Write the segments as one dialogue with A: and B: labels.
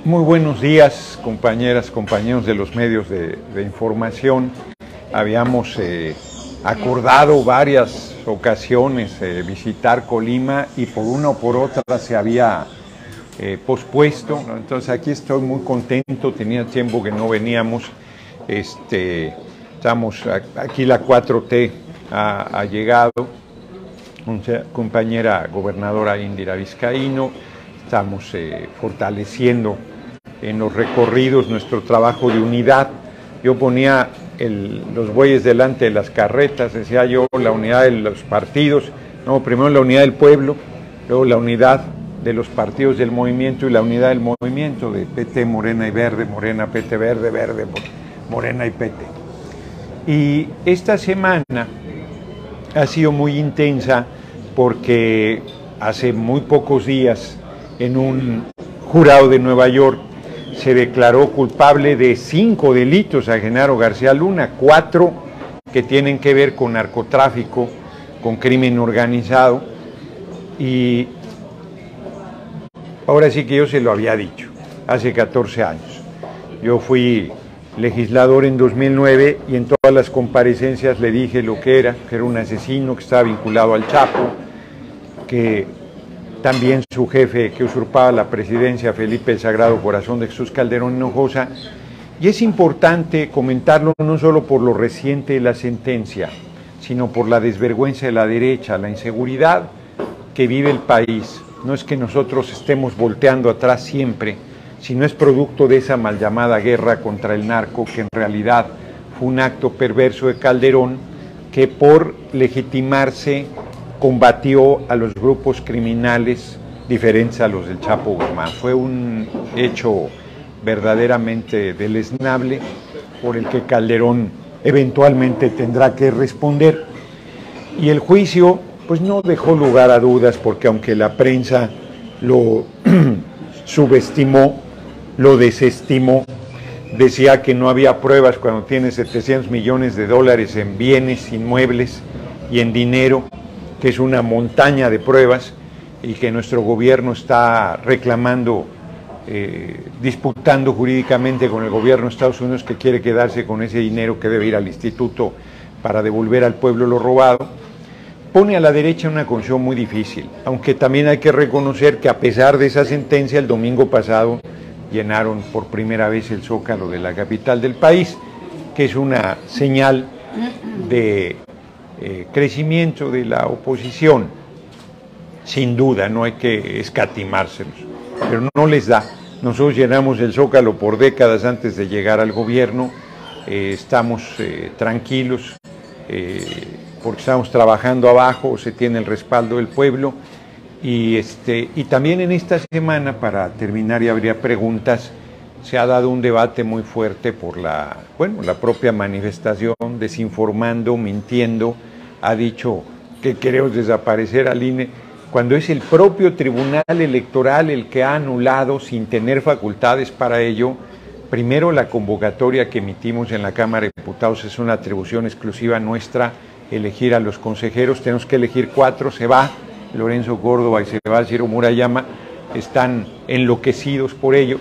A: Muy buenos días, compañeras, compañeros de los medios de información. Habíamos acordado varias ocasiones visitar Colima y por una o por otra se había pospuesto, ¿no? Entonces aquí estoy muy contento, tenía tiempo que no veníamos. Estamos aquí, la 4T ha llegado, compañera gobernadora Indira Vizcaíno. Estamos fortaleciendo en los recorridos nuestro trabajo de unidad. Yo ponía los bueyes delante de las carretas, decía yo, la unidad de los partidos, no, primero la unidad del pueblo, luego la unidad de los partidos del movimiento y la unidad del movimiento de PT, Morena y Verde, Morena, PT, Verde, Verde, Morena y PT. Y esta semana ha sido muy intensa porque hace muy pocos días en un jurado de Nueva York se declaró culpable de 5 delitos a Genaro García Luna, 4 que tienen que ver con narcotráfico, con crimen organizado. Y ahora sí que yo se lo había dicho, hace 14 años. Yo fui legislador en 2009 y en todas las comparecencias le dije lo que era un asesino que estaba vinculado al Chapo, que también su jefe que usurpaba la presidencia, Felipe el Sagrado Corazón de Jesús Calderón Hinojosa. Y es importante comentarlo no solo por lo reciente de la sentencia, sino por la desvergüenza de la derecha, la inseguridad que vive el país. No es que nosotros estemos volteando atrás siempre, sino es producto de esa mal llamada guerra contra el narco, que en realidad fue un acto perverso de Calderón, que por legitimarse combatió a los grupos criminales diferentes a los del Chapo Guzmán. Fue un hecho verdaderamente deleznable por el que Calderón eventualmente tendrá que responder. Y el juicio pues no dejó lugar a dudas, porque aunque la prensa lo subestimó, lo desestimó, decía que no había pruebas cuando tiene 700 millones de dólares en bienes inmuebles y en dinero, que es una montaña de pruebas, y que nuestro gobierno está reclamando, disputando jurídicamente con el gobierno de Estados Unidos, que quiere quedarse con ese dinero que debe ir al instituto para devolver al pueblo lo robado. Pone a la derecha en una condición muy difícil, aunque también hay que reconocer que a pesar de esa sentencia, el domingo pasado llenaron por primera vez el Zócalo de la capital del país, que es una señal de crecimiento de la oposición. Sin duda, no hay que escatimárselos, pero no les da. Nosotros llenamos el Zócalo por décadas antes de llegar al gobierno. Estamos tranquilos porque estamos trabajando abajo, se tiene el respaldo del pueblo. Y también en esta semana, para terminar y habría preguntas, se ha dado un debate muy fuerte por la propia manifestación, desinformando, mintiendo. Ha dicho que queremos desaparecer al INE, cuando es el propio Tribunal Electoral el que ha anulado, sin tener facultades para ello. Primero, la convocatoria que emitimos en la Cámara de Diputados es una atribución exclusiva nuestra, elegir a los consejeros. Tenemos que elegir 4, se va Lorenzo Córdoba y se va Ciro Murayama, están enloquecidos por ello.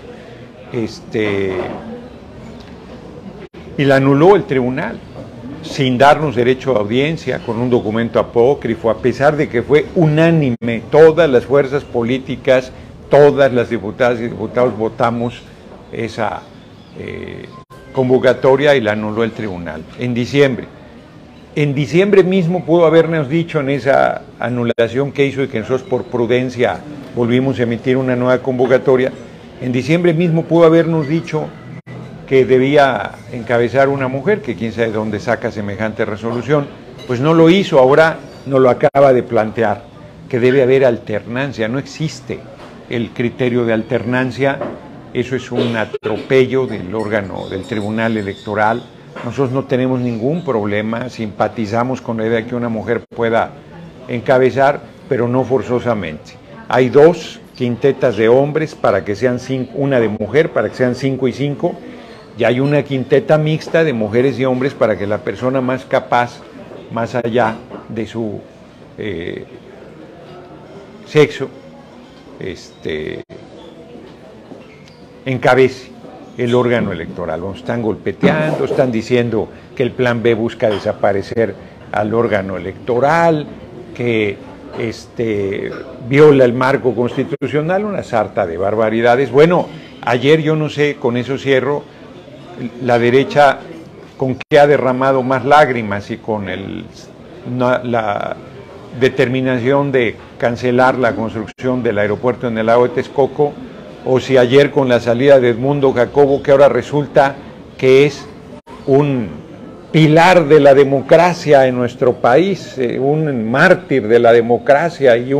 A: Y la anuló el tribunal, sin darnos derecho a audiencia, con un documento apócrifo, a pesar de que fue unánime, todas las fuerzas políticas, todas las diputadas y diputados votamos esa convocatoria y la anuló el tribunal en diciembre. En diciembre mismo pudo habernos dicho, en esa anulación que hizo y que nosotros por prudencia volvimos a emitir una nueva convocatoria, en diciembre mismo pudo habernos dicho que debía encabezar una mujer, que quién sabe de dónde saca semejante resolución. Pues no lo hizo, ahora nos lo acaba de plantear, que debe haber alternancia. No existe el criterio de alternancia, eso es un atropello del órgano del Tribunal Electoral. Nosotros no tenemos ningún problema, simpatizamos con la idea de que una mujer pueda encabezar, pero no forzosamente. Hay 2 quintetas de hombres para que sean 5, una de mujer para que sean 5 y 5, y hay una quinteta mixta de mujeres y hombres para que la persona más capaz, más allá de su sexo, encabece el órgano electoral. Nos están golpeteando, están diciendo que el plan B busca desaparecer al órgano electoral, que viola el marco constitucional, una sarta de barbaridades. Bueno, ayer yo no sé, con eso cierro, la derecha con qué ha derramado más lágrimas y con la determinación de cancelar la construcción del aeropuerto en el lago de Texcoco, o si ayer con la salida de Edmundo Jacobo, que ahora resulta que es un pilar de la democracia en nuestro país, un mártir de la democracia y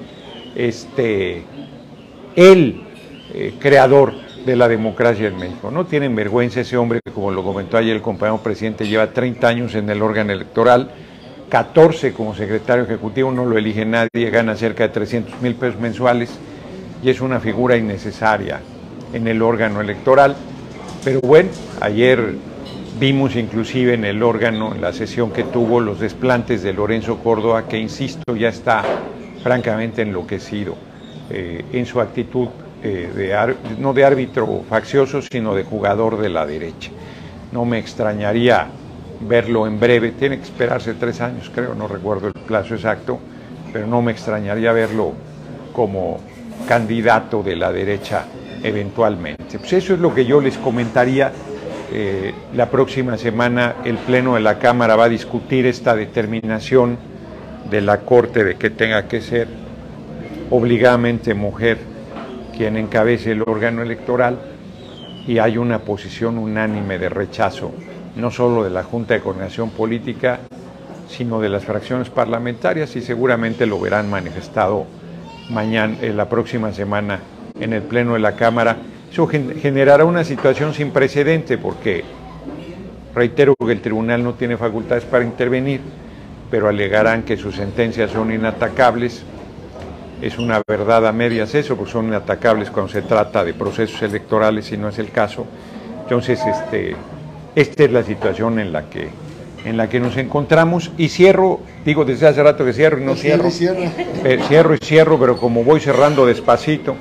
A: el creador de la democracia en México. No tienen vergüenza ese hombre que, como lo comentó ayer el compañero presidente, lleva 30 años en el órgano electoral, 14 como secretario ejecutivo, no lo elige nadie, gana cerca de 300,000 pesos mensuales y es una figura innecesaria en el órgano electoral. Pero bueno, ayer vimos inclusive en el órgano, en la sesión que tuvo, los desplantes de Lorenzo Córdoba, que insisto, ya está francamente enloquecido en su actitud no de árbitro faccioso, sino de jugador de la derecha. No me extrañaría verlo en breve, tiene que esperarse 3 años, creo, no recuerdo el plazo exacto, pero no me extrañaría verlo como candidato de la derecha eventualmente. Pues eso es lo que yo les comentaría. La próxima semana el Pleno de la Cámara va a discutir esta determinación de la Corte de que tenga que ser obligadamente mujer quien encabece el órgano electoral, y hay una posición unánime de rechazo, no solo de la Junta de Coordinación Política, sino de las fracciones parlamentarias, y seguramente lo verán manifestado mañana, la próxima semana, en el Pleno de la Cámara. Eso generará una situación sin precedente, porque reitero que el tribunal no tiene facultades para intervenir, pero alegarán que sus sentencias son inatacables. Es una verdad a medias eso, porque son inatacables cuando se trata de procesos electorales y no es el caso. Entonces, esta es la situación en la que nos encontramos. Y cierro, digo desde hace rato que cierro y no cierro. Cierro y cierro, pero como voy cerrando despacito.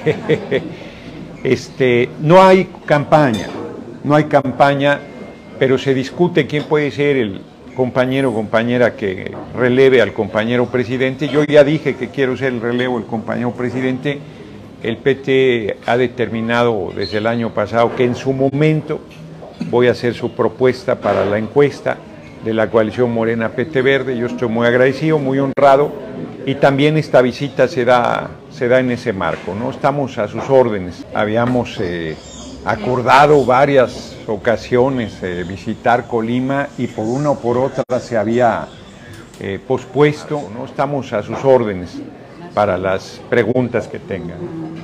A: No hay campaña, pero se discute quién puede ser el compañero o compañera que releve al compañero presidente. Yo ya dije que quiero ser el relevo del compañero presidente. El PT ha determinado desde el año pasado que en su momento voy a hacer su propuesta para la encuesta de la coalición Morena PT Verde. Yo estoy muy agradecido, muy honrado, y también esta visita se da en ese marco, ¿no? Estamos a sus órdenes. Habíamos acordado varias ocasiones visitar Colima y por una o por otra se había pospuesto, ¿no? Estamos a sus órdenes para las preguntas que tengan.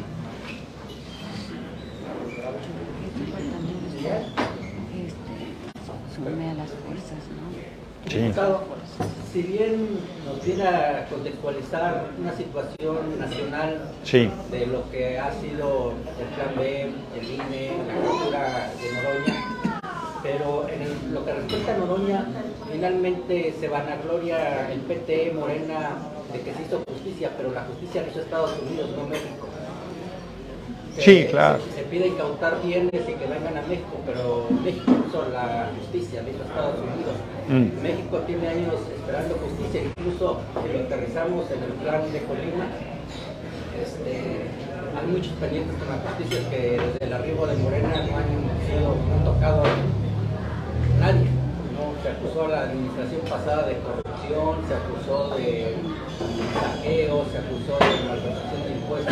A: Sí.
B: Si bien nos viene a contextualizar una situación nacional, sí, de lo que ha sido el Plan B, el INE, la captura de Noroña, pero en lo que respecta a Noroña, finalmente se vanagloria el PT, Morena, de que se hizo justicia, pero la justicia la hizo Estados Unidos, no México.
A: Sí, claro.
B: Se pide incautar bienes y que vengan a México, pero México hizo la justicia, la hizo Estados Unidos. México tiene años esperando justicia, incluso si lo aterrizamos en el plan de Colima, hay muchos pendientes con la justicia que desde el arribo de Morena no han tocado a nadie. ¿No? Se acusó a la administración pasada de corrupción, se acusó de saqueo, se acusó de malversación de impuestos,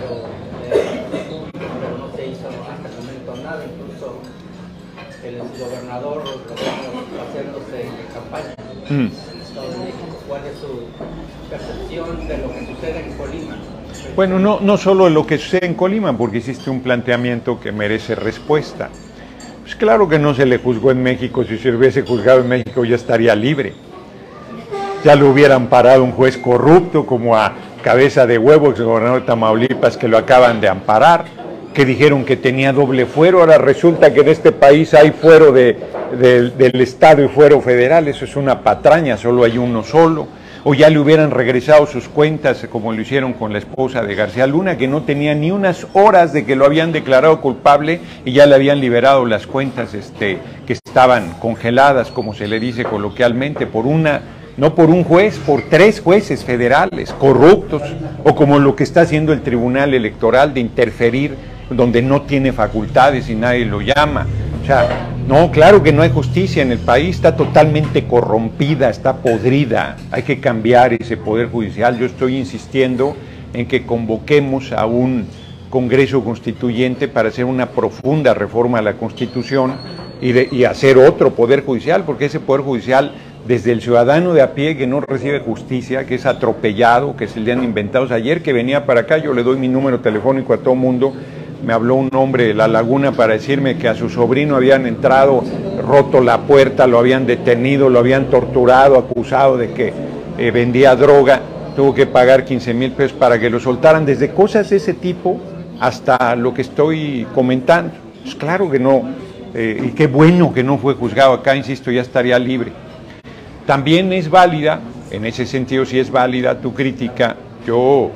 B: pero no se hizo hasta el momento nada, incluso el gobernador haciéndose campaña en el Estado de México. ¿Cuál es su percepción de lo que sucede en Colima?
A: Bueno, no solo de lo que sucede en Colima, porque hiciste un planteamiento que merece respuesta. Pues claro que no se le juzgó en México. Si se hubiese juzgado en México ya estaría libre. Ya lo hubieran parado un juez corrupto como a Cabeza de Huevo, el gobernador de Tamaulipas, que lo acaban de amparar, que dijeron que tenía doble fuero. Ahora resulta que en este país hay fuero del Estado y fuero federal. Eso es una patraña, solo hay uno solo. o ya le hubieran regresado sus cuentas como lo hicieron con la esposa de García Luna, que no tenía ni unas horas de que lo habían declarado culpable y ya le habían liberado las cuentas que estaban congeladas, como se le dice coloquialmente, no por un juez, por 3 jueces federales corruptos, o como lo que está haciendo el Tribunal Electoral de interferir donde no tiene facultades y nadie lo llama. O sea, no, claro que no hay justicia en el país, está totalmente corrompida, está podrida, hay que cambiar ese poder judicial. Yo estoy insistiendo en que convoquemos a un Congreso Constituyente para hacer una profunda reforma a la Constitución y hacer otro poder judicial, porque ese poder judicial, desde el ciudadano de a pie que no recibe justicia, que es atropellado, que se le han inventado. Ayer que venía para acá, yo le doy mi número telefónico a todo mundo, me habló un hombre de La Laguna para decirme que a su sobrino habían entrado, roto la puerta, lo habían detenido, lo habían torturado, acusado de que vendía droga, tuvo que pagar 15,000 pesos para que lo soltaran, desde cosas de ese tipo hasta lo que estoy comentando. Pues claro que no, y qué bueno que no fue juzgado acá, insisto, ya estaría libre. También es válida, en ese sentido sí es válida tu crítica. Yo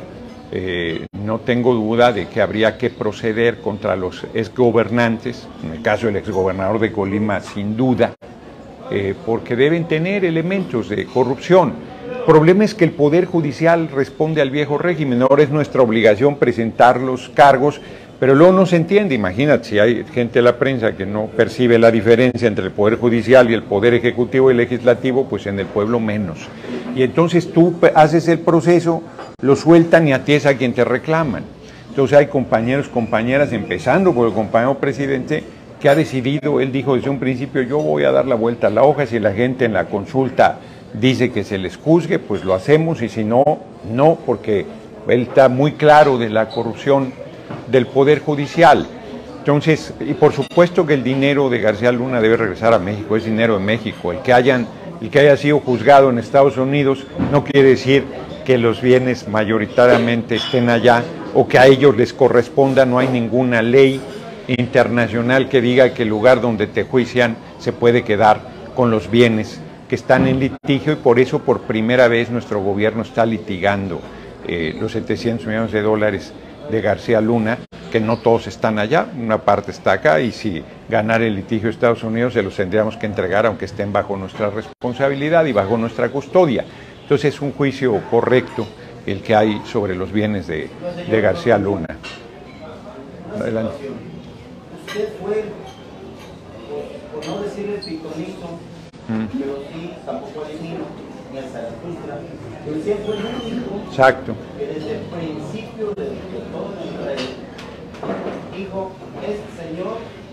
A: no tengo duda de que habría que proceder contra los exgobernantes, en el caso del exgobernador de Colima sin duda, porque deben tener elementos de corrupción. El problema es que el Poder Judicial responde al viejo régimen, ahora es nuestra obligación presentar los cargos, pero luego no se entiende. Imagínate, si hay gente de la prensa que no percibe la diferencia entre el Poder Judicial y el Poder Ejecutivo y Legislativo, pues en el pueblo menos. Y entonces tú haces el proceso, lo sueltan y a ti es a quien te reclaman. Entonces hay compañeros, compañeras, empezando por el compañero presidente, que ha decidido, él dijo desde un principio, yo voy a dar la vuelta a la hoja, si la gente en la consulta dice que se les juzgue, pues lo hacemos, y si no, no, porque él está muy claro de la corrupción del Poder Judicial. Entonces, y por supuesto que el dinero de García Luna debe regresar a México, es dinero de México. El que haya sido juzgado en Estados Unidos no quiere decir que los bienes mayoritariamente estén allá o que a ellos les corresponda. No hay ninguna ley internacional que diga que el lugar donde te juician se puede quedar con los bienes que están en litigio, y por eso por primera vez nuestro gobierno está litigando los 700 millones de dólares de García Luna, que no todos están allá, una parte está acá, y si ganara el litigio de Estados Unidos se los tendríamos que entregar, aunque estén bajo nuestra responsabilidad y bajo nuestra custodia. Entonces es un juicio correcto el que hay sobre los bienes de García Luna. Adelante.
B: Usted fue, por no decir el pitonito, pero sí, tampoco el Nino, ni el Zaratustra, pero usted fue el único.
A: Exacto.
B: Que desde el principio de todo Israel dijo, este señor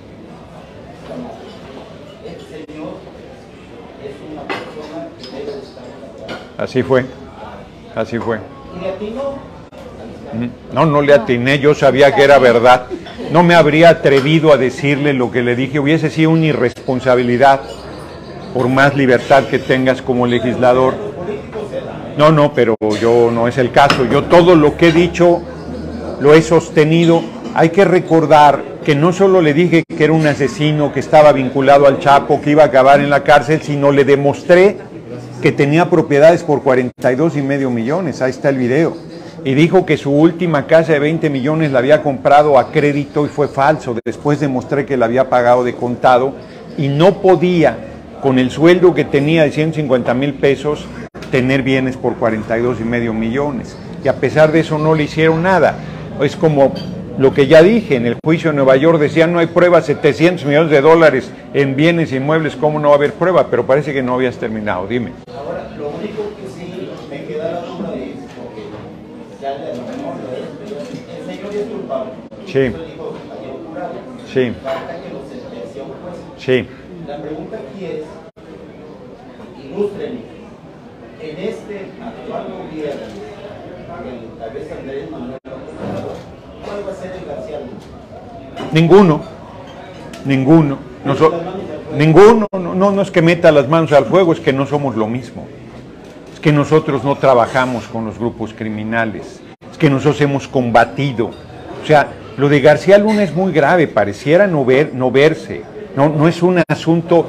B: es una persona que debe estar en la cárcel.
A: Así fue, así fue.
B: ¿Y le atinó?
A: No, no le atiné, yo sabía que era verdad. No me habría atrevido a decirle lo que le dije, hubiese sido una irresponsabilidad, por más libertad que tengas como legislador. No, pero yo no es el caso. Yo todo lo que he dicho lo he sostenido. Hay que recordar que no solo le dije que era un asesino, que estaba vinculado al Chapo, que iba a acabar en la cárcel, sino le demostré que tenía propiedades por 42,5 millones. Ahí está el video. Y dijo que su última casa de 20 millones la había comprado a crédito y fue falso. Después demostré que la había pagado de contado y no podía, con el sueldo que tenía de 150,000 pesos, tener bienes por 42,5 millones. Y a pesar de eso no le hicieron nada. Es como lo que ya dije, en el juicio de Nueva York decían no hay pruebas, 700 millones de dólares en bienes inmuebles, ¿cómo no va a haber prueba? Pero parece que no habías terminado, dime.
B: Ahora, lo único que sí me queda la duda es, porque ya le menor el señor es culpable.
A: Sí.
B: Eso dijo ayer jurado.
A: Sí.
B: Falta que lo sentencie un juez.
A: Sí.
B: La pregunta aquí es, ilústrenme, en este actual gobierno, tal vez Andrés Manuel López Obrador, ¿cuál va a ser el García Luna?
A: Ninguno. No es que meta las manos al fuego, es que no somos lo mismo. Es que nosotros no trabajamos con los grupos criminales, es que nosotros hemos combatido. O sea, lo de García Luna es muy grave, pareciera no verse. No es un asunto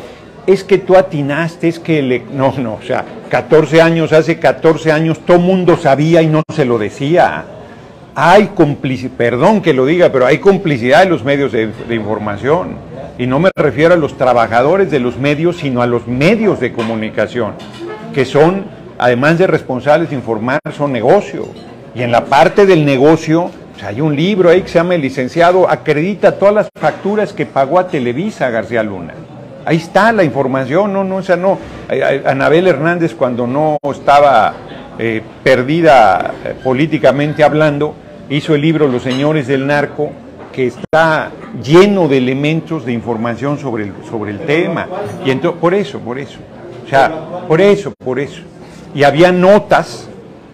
A: es que tú atinaste, es que no, o sea, 14 años, hace 14 años todo mundo sabía y no se lo decía. Hay complicidad, perdón que lo diga, pero hay complicidad en los medios de información. Y no me refiero a los trabajadores de los medios, sino a los medios de comunicación, que son, además de responsables de informar, son negocio. Y en la parte del negocio, pues hay un libro ahí que se llama El licenciado acredita todas las facturas que pagó a Televisa García Luna. Ahí está la información, Anabel Hernández, cuando no estaba perdida políticamente hablando, hizo el libro Los Señores del Narco, que está lleno de elementos de información sobre el tema. Y entonces, por eso. O sea, por eso. Y había notas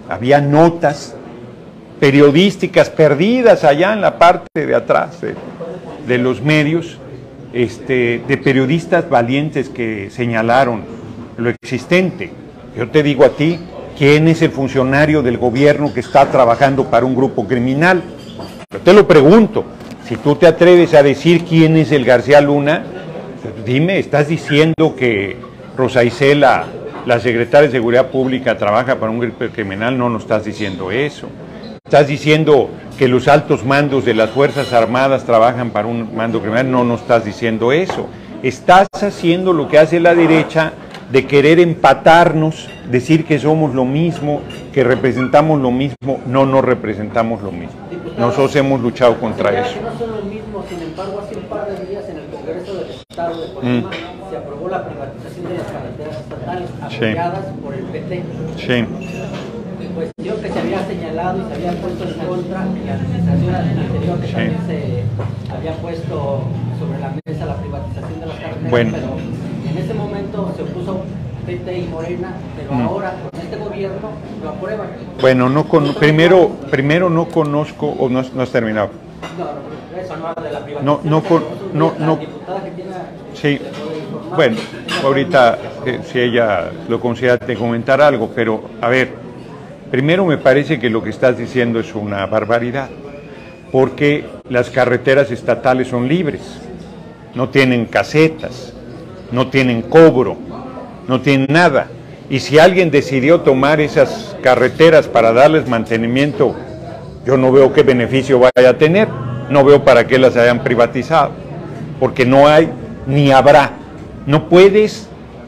A: periodísticas perdidas allá en la parte de atrás de los medios, de periodistas valientes que señalaron lo existente. Yo te digo a ti, ¿quién es el funcionario del gobierno que está trabajando para un grupo criminal? Yo te lo pregunto, si tú te atreves a decir quién es el García Luna, dime, ¿estás diciendo que Rosa Isela, la secretaria de Seguridad Pública, trabaja para un grupo criminal? No estás diciendo eso. ¿Estás diciendo que los altos mandos de las Fuerzas Armadas trabajan para un mando criminal? No estás diciendo eso. Estás haciendo lo que hace la derecha, de querer empatarnos, decir que somos lo mismo, que representamos lo mismo. No representamos lo mismo. Nosotros hemos luchado contra eso.
B: No son lo mismo, sin embargo, hace un par de días en el Congreso del Estado de Colima se aprobó la privatización de las carreteras estatales apoyadas por el PT.
A: Sí.
B: Cuestión que se había señalado y se había puesto en contra en la administración anterior, que también se había puesto sobre la mesa la privatización de las carreteras, pero en ese momento se opuso PT y Morena, pero ahora con este gobierno lo aprueban.
A: Bueno, primero no conozco, o no has terminado.
B: No, eso no habla de la privatización. La diputada que tiene...
A: Sí, bueno, ahorita si ella lo considera te comentar algo, pero a ver, primero me parece que lo que estás diciendo es una barbaridad, porque las carreteras estatales son libres, no tienen casetas, no tienen cobro, no tienen nada. Y si alguien decidió tomar esas carreteras para darles mantenimiento, yo no veo qué beneficio vaya a tener, no veo para qué las hayan privatizado, porque no hay ni habrá. No puedes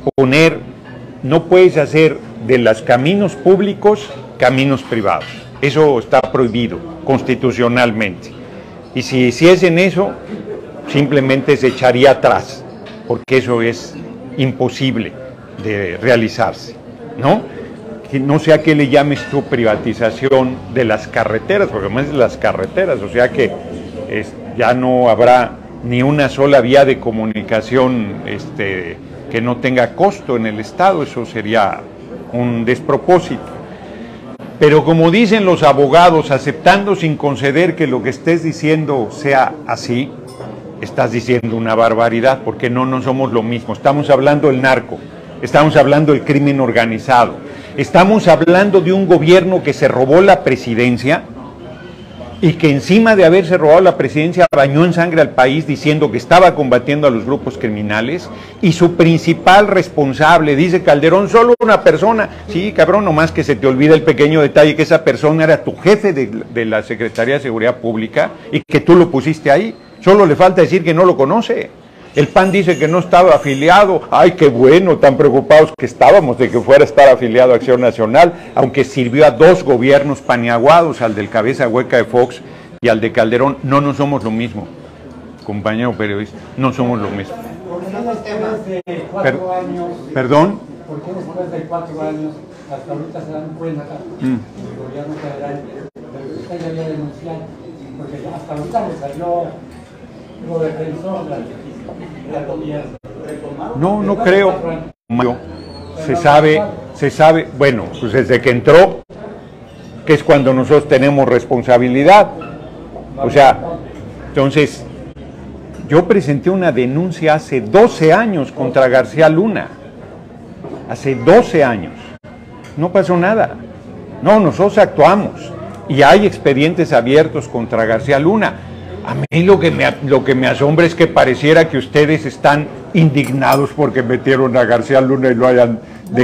A: hacer de los caminos públicos caminos privados. Eso está prohibido constitucionalmente. Y si hiciesen eso, simplemente se echaría atrás, porque eso es imposible de realizarse, ¿no? Que no sé a qué le llames tú privatización de las carreteras, porque además de las carreteras, o sea que ya no habrá ni una sola vía de comunicación que no tenga costo en el Estado. Eso sería un despropósito. Pero como dicen los abogados, aceptando sin conceder que lo que estés diciendo sea así, estás diciendo una barbaridad, porque no somos lo mismo. Estamos hablando del narco, estamos hablando del crimen organizado, estamos hablando de un gobierno que se robó la presidencia y que encima de haberse robado la presidencia bañó en sangre al país diciendo que estaba combatiendo a los grupos criminales, y su principal responsable, dice Calderón, solo una persona. Sí, cabrón, nomás que se te olvida el pequeño detalle que esa persona era tu jefe de la Secretaría de Seguridad Pública y que tú lo pusiste ahí. Solo le falta decir que no lo conoce. El PAN dice que no estaba afiliado. Ay, qué bueno, tan preocupados que estábamos de que fuera a estar afiliado a Acción Nacional, aunque sirvió a dos gobiernos paneaguados, al del cabeza hueca de Fox y al de Calderón. No somos lo mismo, compañero periodista, no somos lo mismo.
C: ¿Por qué después de 4 años?
A: ¿Perdón?
C: ¿Por qué después de 4 años hasta ahorita se dan cuenta el gobierno federal de que usted ya había denunciado? Porque hasta ahorita le salió lo defensor del gobierno.
A: No creo. Se sabe, bueno, pues desde que entró, que es cuando nosotros tenemos responsabilidad. O sea, entonces, yo presenté una denuncia hace 12 años contra García Luna. Hace 12 años. No pasó nada. No, nosotros actuamos. Y hay expedientes abiertos contra García Luna. A mí lo que me asombra es que pareciera que ustedes están indignados porque metieron a García Luna y lo hayan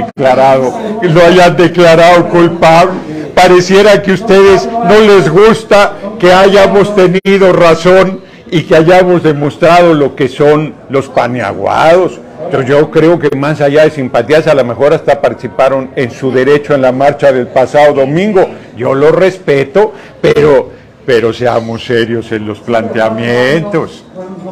A: declarado culpable. Pareciera que a ustedes no les gusta que hayamos tenido razón y que hayamos demostrado lo que son los paneaguados. Pero yo creo que más allá de simpatías, a lo mejor hasta participaron en su derecho en la marcha del pasado domingo. Yo lo respeto, pero seamos serios en los planteamientos.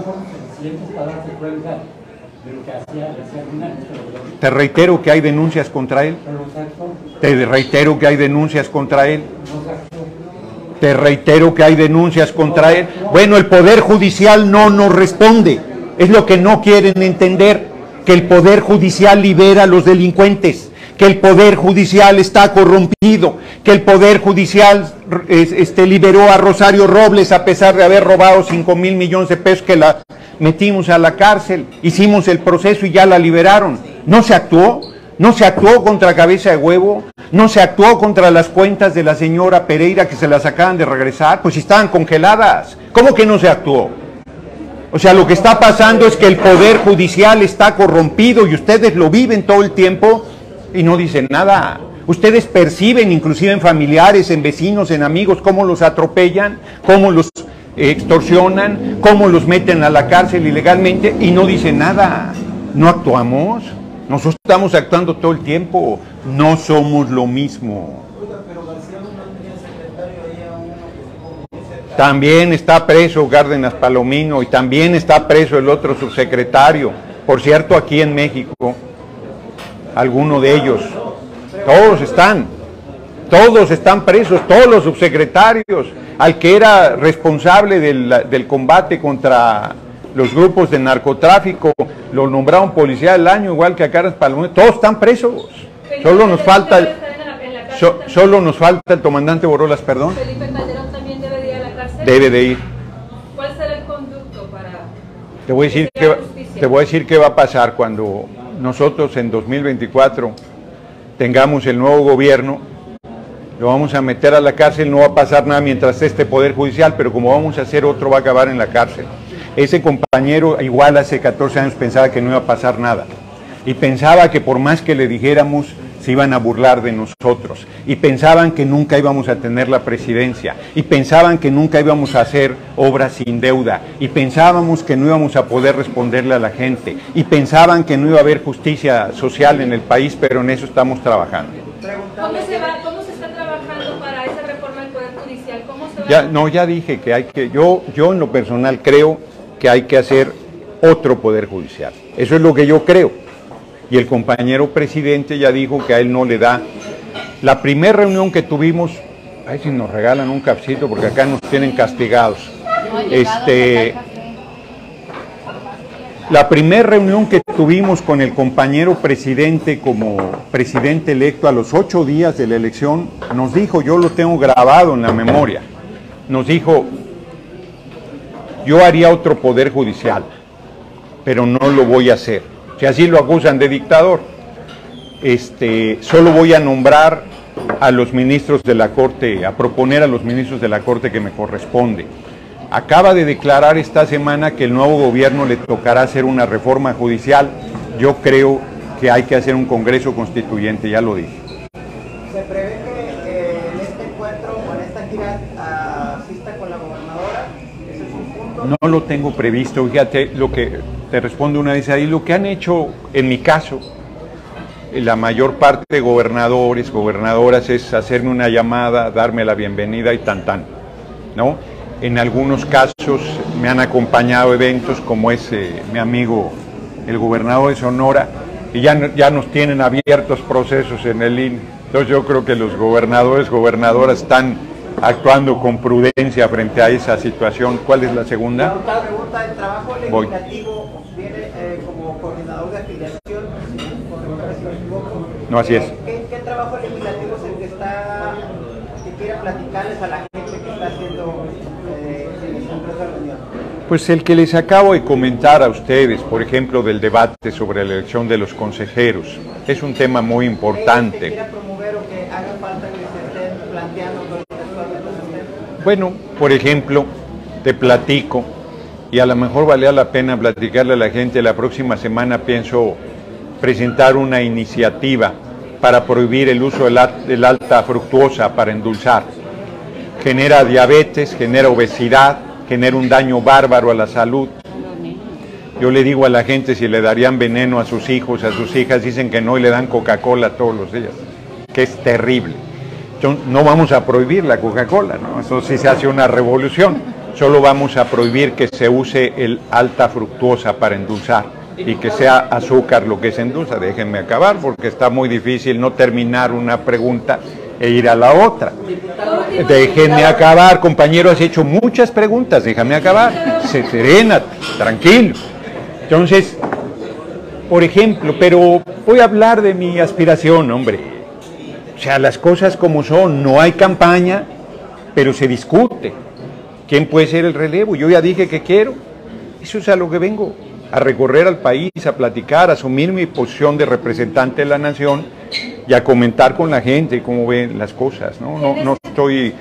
A: Te reitero que hay denuncias contra él. Te reitero que hay denuncias contra él. Te reitero que hay denuncias contra él. Bueno, el Poder Judicial no nos responde. Es lo que no quieren entender, que el Poder Judicial libera a los delincuentes, que el Poder Judicial está corrompido, que el Poder Judicial liberó a Rosario Robles a pesar de haber robado 5,000 millones de pesos, que la metimos a la cárcel, hicimos el proceso y ya la liberaron. No se actuó contra Cabeza de Huevo, no se actuó contra las cuentas de la señora Pereira que se las acaban de regresar, pues si estaban congeladas. ¿Cómo que no se actuó? O sea, lo que está pasando es que el Poder Judicial está corrompido y ustedes lo viven todo el tiempo y no dicen nada. Ustedes perciben, inclusive en familiares, en vecinos, en amigos, cómo los atropellan, cómo los extorsionan, cómo los meten a la cárcel ilegalmente y no dicen nada. No actuamos. Nosotros estamos actuando todo el tiempo. No somos lo mismo. También está preso Cárdenas Palomino y también está preso el otro subsecretario. Por cierto, aquí en México, alguno de ellos, todos están presos, todos los subsecretarios. Al que era responsable del combate contra los grupos de narcotráfico, lo nombraron policía del año, igual que a Cárdenas Palomino. Todos están presos. Solo nos falta el comandante Borolas, perdón. Debe de ir.
D: ¿Cuál será el conducto para...?
A: Te voy a decir qué va a pasar cuando nosotros en 2024 tengamos el nuevo gobierno. Lo vamos a meter a la cárcel, no va a pasar nada mientras este Poder Judicial, pero como vamos a hacer otro, va a acabar en la cárcel. Ese compañero igual hace 14 años pensaba que no iba a pasar nada. Y pensaba que por más que le dijéramos, se iban a burlar de nosotros. Y pensaban que nunca íbamos a tener la presidencia. Y pensaban que nunca íbamos a hacer obras sin deuda. Y pensábamos que no íbamos a poder responderle a la gente. Y pensaban que no iba a haber justicia social en el país, pero en eso estamos trabajando.
D: ¿Cómo se está trabajando para esa reforma del Poder Judicial? ¿Cómo se va?
A: Ya dije que hay que, yo en lo personal creo que hay que hacer otro Poder Judicial. Eso es lo que yo creo. Y el compañero presidente ya dijo que a él no le da. La primera reunión que tuvimos, ay, si nos regalan un cafecito porque acá nos tienen castigados. La primera reunión que tuvimos con el compañero presidente como presidente electo a los 8 días de la elección, nos dijo, yo lo tengo grabado en la memoria, nos dijo, yo haría otro Poder Judicial, pero no lo voy a hacer. Si así lo acusan de dictador, solo voy a nombrar a los ministros de la Corte, a proponer a los ministros de la Corte que me corresponde. Acaba de declarar esta semana que el nuevo gobierno le tocará hacer una reforma judicial. Yo creo que hay que hacer un Congreso Constituyente, ya lo dije.
E: ¿Se prevé que en este encuentro o en esta gira asista con la gobernadora? ¿Ese es un punto?
A: No lo tengo previsto, fíjate, lo que te respondo una vez ahí, lo que han hecho en mi caso, la mayor parte de gobernadoras es hacerme una llamada, darme la bienvenida y tan, ¿no? En algunos casos me han acompañado eventos como ese, mi amigo, el gobernador de Sonora, y ya nos tienen abiertos procesos en el INE. Entonces yo creo que los gobernadoras están actuando con prudencia frente a esa situación. ¿Cuál es la segunda?
E: La pregunta del trabajo legislativo viene como coordinador de afiliación.
A: No, así es.
E: ¿Qué trabajo legislativo es el que quiere platicarles a la gente que está haciendo esa reunión?
A: Pues el que les acabo de comentar a ustedes, por ejemplo, del debate sobre la elección de los consejeros, es un tema muy importante.
E: ¿Quiere promover o que haga falta que se estén planteando?
A: Bueno, por ejemplo, te platico, y a lo mejor valía la pena platicarle a la gente. La próxima semana pienso presentar una iniciativa para prohibir el uso del alta fructuosa para endulzar. Genera diabetes, genera obesidad, genera un daño bárbaro a la salud. Yo le digo a la gente si le darían veneno a sus hijos, a sus hijas, dicen que no y le dan Coca-Cola todos los días, que es terrible. Entonces, no vamos a prohibir la Coca-Cola, ¿no? Eso sí se hace una revolución. Solo vamos a prohibir que se use el alta fructuosa para endulzar y que sea azúcar lo que se endulza. Déjenme acabar porque está muy difícil no terminar una pregunta e ir a la otra. Déjenme acabar, compañero, has hecho muchas preguntas, déjame acabar. Serena, tranquilo. Entonces, por ejemplo, pero voy a hablar de mi aspiración, hombre. O sea, las cosas como son, no hay campaña, pero se discute. ¿Quién puede ser el relevo? Yo ya dije que quiero. Eso es a lo que vengo, a recorrer al país, a platicar, a asumir mi posición de representante de la nación y a comentar con la gente cómo ven las cosas, ¿no? No estoy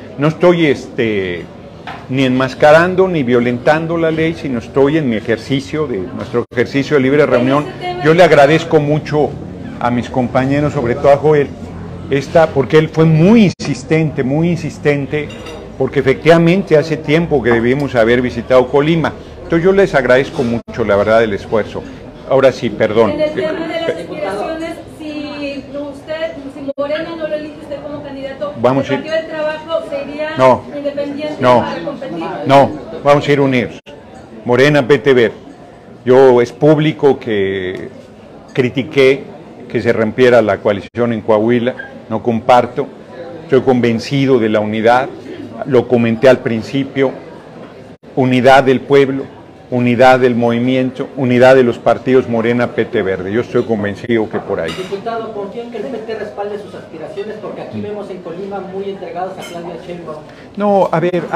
A: ni enmascarando ni violentando la ley, sino estoy en mi ejercicio, nuestro ejercicio de libre reunión. Yo le agradezco mucho a mis compañeros, sobre todo a Joel, porque él fue muy insistente, porque efectivamente hace tiempo que debimos haber visitado Colima. Entonces yo les agradezco mucho, la verdad, el esfuerzo. Ahora sí, perdón.
D: En el tema de las aspiraciones, si Morena no lo elige usted como candidato, ¿el Partido del Trabajo sería independiente para competir?
A: No, vamos a ir unidos. Morena, PT. Es público que critiqué que se rompiera la coalición en Coahuila, no comparto, estoy convencido de la unidad, lo comenté al principio, unidad del pueblo, unidad del movimiento, unidad de los partidos Morena, PT Verde. Yo estoy convencido que por ahí.
B: Diputado, confío en que el PT respalde sus aspiraciones, porque aquí vemos en Colima muy entregados a Claudia Sheinbaum.
A: No, a ver,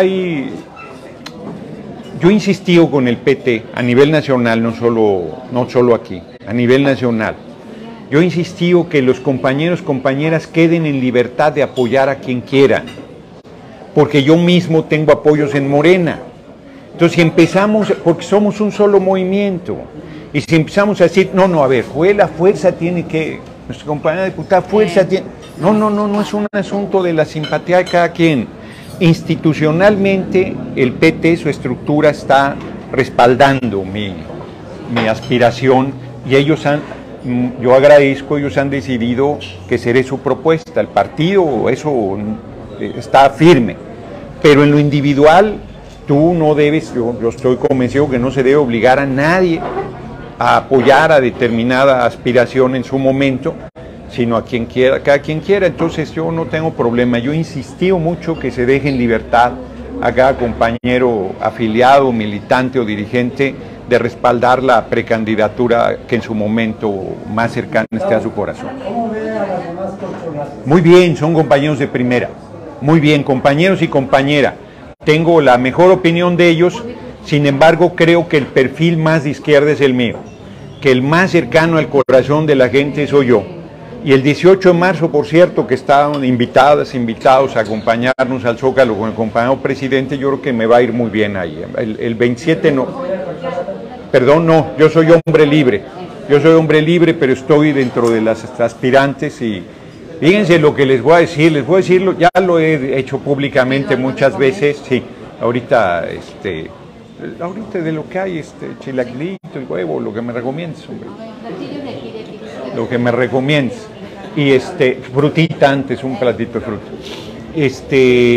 A: yo he insistido con el PT a nivel nacional, no solo aquí, a nivel nacional. Yo he insistido que los compañeras queden en libertad de apoyar a quien quieran, porque yo mismo tengo apoyos en Morena. Entonces, si empezamos, porque somos un solo movimiento, y si empezamos a decir, a ver, la fuerza tiene que, nuestra compañera diputada, fuerza tiene, no es un asunto de la simpatía de cada quien. Institucionalmente, el PT, su estructura está respaldando mi aspiración, y yo agradezco, ellos han decidido que seré su propuesta. El partido, eso está firme, pero en lo individual tú no debes, yo estoy convencido que no se debe obligar a nadie a apoyar a determinada aspiración en su momento, sino a quien quiera, cada quien quiera. Entonces yo no tengo problema, yo insistí mucho que se deje en libertad a cada compañero afiliado, militante o dirigente de respaldar la precandidatura que en su momento más cercana esté a su corazón.
C: ¿Cómo ve a las demás corcholatas?
A: Muy bien, son compañeros de primera. Muy bien, compañeros y compañera. Tengo la mejor opinión de ellos, sin embargo creo que el perfil más de izquierda es el mío, que el más cercano al corazón de la gente soy yo. Y el 18 de marzo, por cierto, que estaban invitados a acompañarnos al Zócalo con el compañero presidente, yo creo que me va a ir muy bien ahí. El 27 no. Perdón, no, yo soy hombre libre. Yo soy hombre libre, pero estoy dentro de las aspirantes y fíjense lo que les voy a decirlo, ya lo he hecho públicamente muchas veces, sí, ahorita de lo que hay, chilaquilito, el huevo, lo que me recomiendes, hombre. Lo que me recomiendes. Y frutita antes, un platito de fruta.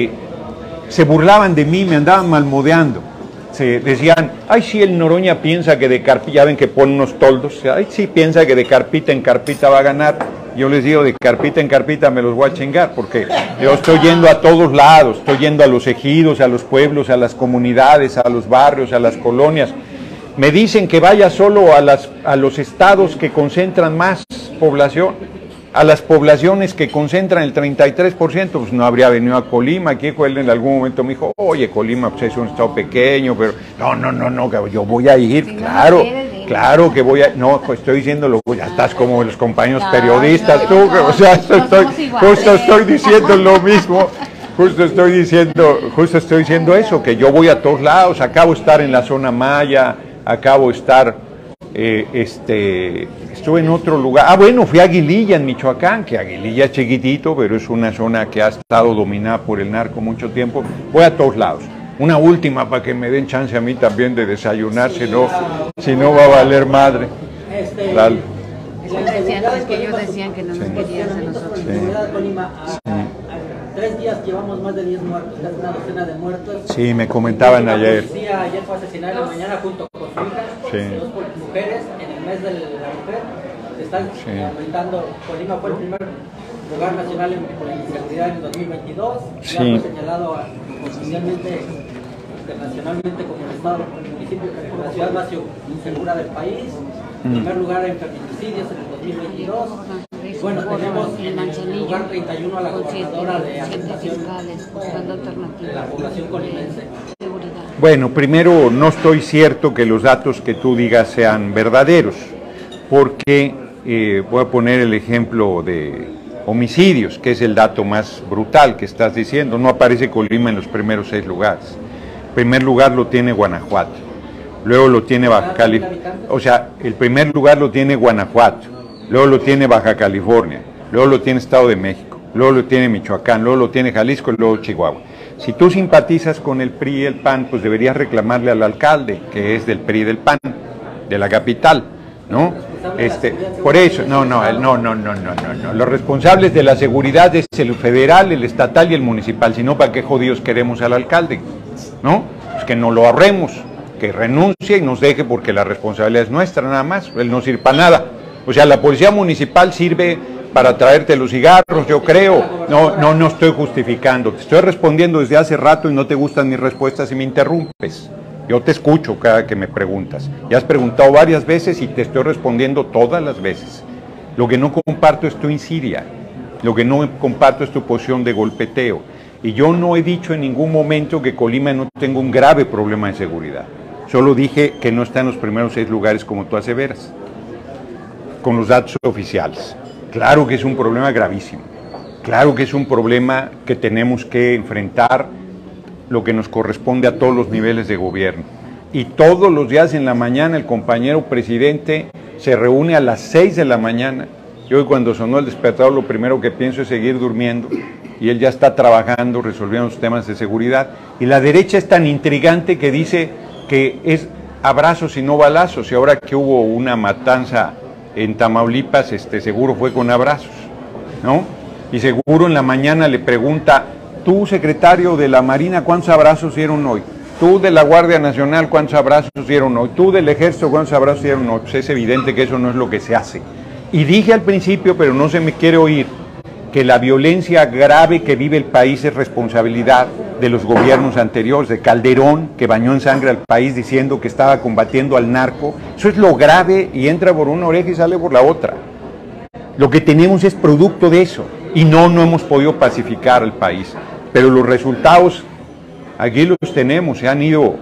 A: Se burlaban de mí, me andaban malmodeando. Se decían, ay, sí, el Noroña piensa que de carpita, ya ven que ponen unos toldos, ay, sí, piensa que de carpita en carpita va a ganar. Yo les digo, de carpita en carpita me los voy a chingar, porque yo estoy yendo a todos lados, estoy yendo a los ejidos, a los pueblos, a las comunidades, a los barrios, a las colonias. Me dicen que vaya solo a los estados que concentran más población, a las poblaciones que concentran el 33%, pues no habría venido a Colima. Aquí él en algún momento me dijo, oye, Colima pues es un estado pequeño, pero no, yo voy a ir, claro que voy a, no, pues estoy diciéndolo, ya estás como los compañeros periodistas, tú, o sea, justo estoy diciendo lo mismo. Justo estoy diciendo eso, que yo voy a todos lados, acabo de estar en la zona Maya, acabo de estar, estuve en otro lugar, bueno, fui a Aguililla en Michoacán, que Aguililla es chiquitito, pero es una zona que ha estado dominada por el narco mucho tiempo, voy a todos lados. Una última para que me den chance a mí también de desayunar, si no va a valer madre. Dale.
F: Es que ellos decían que no nos querían a nosotros.
B: Sí. 3 días llevamos más de 10 muertos, casi una docena de muertos.
A: Sí, me comentaban ayer.
B: La policía ayer fue asesinada en la mañana junto con su hija, 2 mujeres, en el mes de la mujer. Se están aumentando. Colima fue el primer lugar nacional en inseguridad en 2022. Ya fue señalado oficialmente, internacionalmente, como el estado, el municipio, la ciudad más insegura del país. Primer lugar en feminicidios en el 2022. Bueno, tenemos en el lugar 31 a la gobernadora de la población colimense.
A: Bueno, primero, no estoy cierto que los datos que tú digas sean verdaderos, porque voy a poner el ejemplo de homicidios, que es el dato más brutal que estás diciendo. No aparece Colima en los primeros 6 lugares. El primer lugar lo tiene Guanajuato, luego lo tiene Baja California, o sea, el primer lugar lo tiene Guanajuato, luego lo tiene Baja California, luego lo tiene Estado de México, luego lo tiene Michoacán, luego lo tiene Jalisco y luego Chihuahua. Si tú simpatizas con el PRI y el PAN, pues deberías reclamarle al alcalde, que es del PRI y del PAN, de la capital, ¿no? Por eso, no. Los responsables de la seguridad es el federal, el estatal y el municipal. Si no, ¿para qué jodidos queremos al alcalde? ¿No? Pues que no lo ahorremos, que renuncie y nos deje, porque la responsabilidad es nuestra nada más. Él no sirve para nada. O sea, la policía municipal sirve para traerte los cigarros, yo creo. No estoy justificando. Te estoy respondiendo desde hace rato y no te gustan mis respuestas y me interrumpes. Yo te escucho cada que me preguntas. Ya has preguntado varias veces y te estoy respondiendo todas las veces. Lo que no comparto es tu insidia. Lo que no comparto es tu posición de golpeteo. Y yo no he dicho en ningún momento que Colima no tenga un grave problema de seguridad. Solo dije que no está en los primeros 6 lugares como tú aseveras, con los datos oficiales. Claro que es un problema gravísimo. Claro que es un problema que tenemos que enfrentar, lo que nos corresponde a todos los niveles de gobierno. Y todos los días en la mañana el compañero presidente se reúne a las 6 de la mañana. Yo cuando sonó el despertador lo primero que pienso es seguir durmiendo, y él ya está trabajando, resolviendo los temas de seguridad. Y la derecha es tan intrigante que dice que es abrazos y no balazos, y ahora que hubo una matanza en Tamaulipas, seguro fue con abrazos, ¿no? Y seguro en la mañana le pregunta: tú, secretario de la Marina, ¿cuántos abrazos dieron hoy? Tú, de la Guardia Nacional, ¿cuántos abrazos dieron hoy? Tú, del Ejército, ¿cuántos abrazos dieron hoy? Pues es evidente que eso no es lo que se hace. Y dije al principio, pero no se me quiere oír, que la violencia grave que vive el país es responsabilidad de los gobiernos anteriores, de Calderón, que bañó en sangre al país diciendo que estaba combatiendo al narco. Eso es lo grave, y entra por una oreja y sale por la otra. Lo que tenemos es producto de eso, y no hemos podido pacificar al país. Pero los resultados, aquí los tenemos, se han ido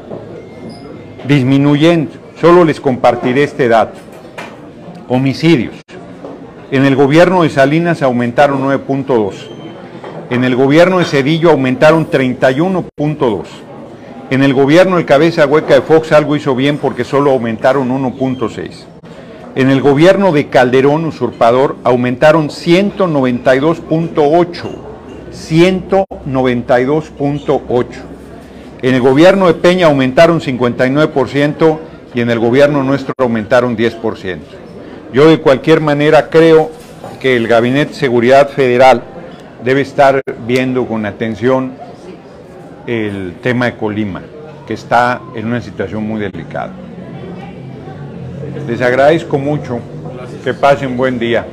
A: disminuyendo. Solo les compartiré este dato. Homicidios. En el gobierno de Salinas aumentaron 9.2. En el gobierno de Cedillo aumentaron 31.2. En el gobierno del cabeza hueca de Fox algo hizo bien, porque solo aumentaron 1.6. En el gobierno de Calderón, usurpador, aumentaron 192.8. 192.8. En el gobierno de Peña aumentaron 59% y en el gobierno nuestro aumentaron 10%. Yo de cualquier manera creo que el Gabinete de Seguridad Federal debe estar viendo con atención el tema de Colima, que está en una situación muy delicada. Les agradezco mucho, que pasen buen día.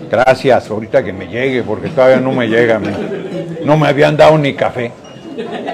A: Gracias, ahorita que me llegue, porque todavía no me llega, no me habían dado ni café.